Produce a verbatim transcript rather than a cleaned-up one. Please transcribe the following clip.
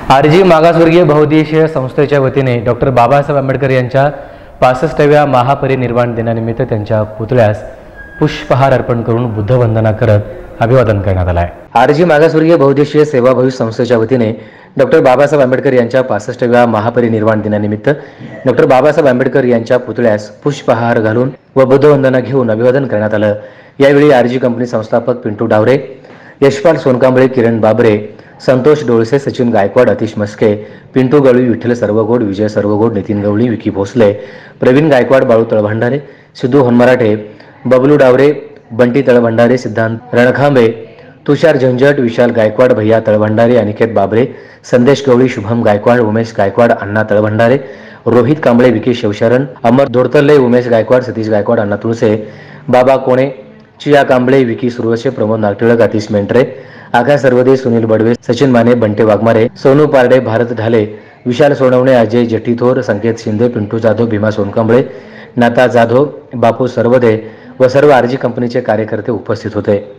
RG मागासवर्गीय बहुउद्देशीय संस्थेच्या वतीने डॉक्टर बाबासाहेब आंबेडकर यांच्या पासष्टाव्या महापरिनिर्वाण दिनानिमित्त त्यांच्या पुतळ्यास पुष्पहार अर्पण करून बुद्धवंदना करत अभिवादन करण्यात आले आहे। आरजी मागासवर्गीय बहुउद्देशीय सेवाभावी संस्थेच्या वतीने डॉक्टर बाबासाहेब आंबेडकर यांच्या पासष्टाव्या महापरिनिर्वाण दिनानिमित्त डॉक्टर बाबासाहेब आंबेडकर यांच्या पुतळ्यास पुष्पहार घालून व बुद्धवंदना घेऊन अभिवादन करण्यात आलं। यावेळी आरजी कंपनी संस्थापक पिंटू डावरे, यशपाल सोनकांबळे, किरण बाबरे, संतोष डोळसे, सचिन गायकवाड, अतिश मस्के, पिंटू गवळी, विठ्ठल सर्वगोड, विजय सर्वगोड, नितीन गवळी, विकी भोसले, प्रवीण गायकवाड, बाळू तळभंडारे, सिद्धू होनमराठे, बबलू डावरे, बंटी तळभंडारे, सिद्धांत रणखांबे, तुषार झंझट, विशाल गायकवाड, भैया तळभंडारे, अनिकेत बाबरे, संदेश गवळी, शुभम गायकवाड, उमेश गायकवाड, अण्णा तळभंडारे, रोहित कांबळे, विकी शिवशरण, अमर दोडतल्ले, उमेश गायकवाड, सतीश गायकवाड, अण्णा तुळसे, बाबा कोणे, चिया कांबळे, विकी सुरवसे, प्रमोद नागटिळक, अतिश मेंटरे, आकाश सर्वदे, सुनील बडवे, सचिन माने, बंटे वाघमारे, सोनू पारडे, भारत ढाले, विशाल सोनवणे, अजय जटीथोर, संकेत शिंदे, पिंटू जाधव, भीमा सोनकांबळे, नाता जाधव, बापू सर्वदे व सर्व आरजी कंपनीचे कार्यकर्ते उपस्थित होते।